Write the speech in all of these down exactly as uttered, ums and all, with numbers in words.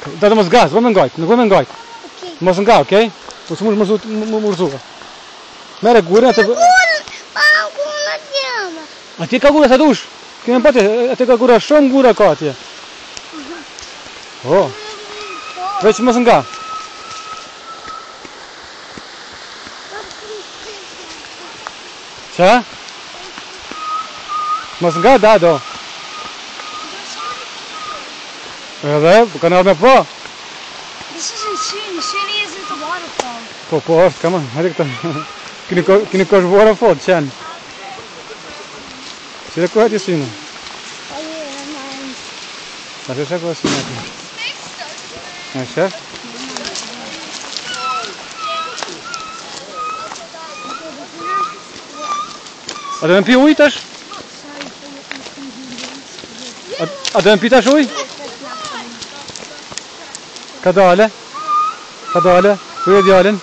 Da të mos gas, vë me ngajt, nuk vë me ngajt. Mos nga, okej? Po së mund më mërzuka. Mere gurën atë... Pa gurën atjema. Atje ka gura sa dush. Kime pati, atje ka gura, shumë gura ka atje. O, veç mos nga. Qa? Mos nga, da, do. Edhe, ka në me po. This isn't Shuni. Shuni isn't the waterfall. Po, po, është, come on, hajde këta. Kini kosh vora fot, qenë. Qire ku hajti synë? Oh yeah, mine. Ta shesha ku e synë ati. E shef? A dhe me pi uj tash? A dhe me pi tash uj? Ka dale? Ka dale? Ku e djallin?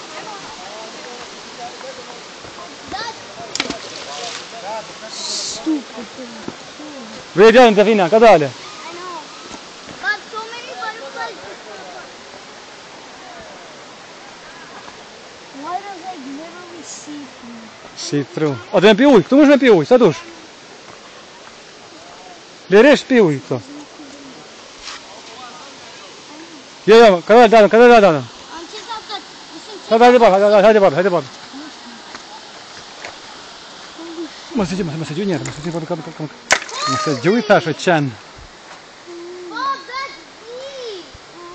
Vë e djallin të fina, ka dale? I know. Got so many butterflies. Water is like literally see-through. Si through. A dhe me pi uj, këtu mësh me pi uj, sa dush? Lirisht pi uj këto. Jo, jo, ka dale, dale, ka dale, dale. Hajde bërë, hajde bërë, hajde bërë. Mos e gjë, mos e gjë njerë, mos e gjë, mos e gjë, mos e gjë i thashe qenë. Bob, that's deep.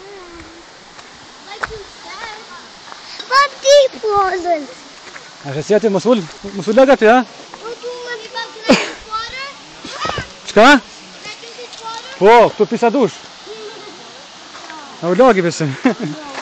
Like you said. But deep wasn't. A shë si ati, mos ullë, mos ullë ati, ha? Don't you want to drink this water? Qka? Can I drink this water? Po, këtu pisa dush. A u lagi besim.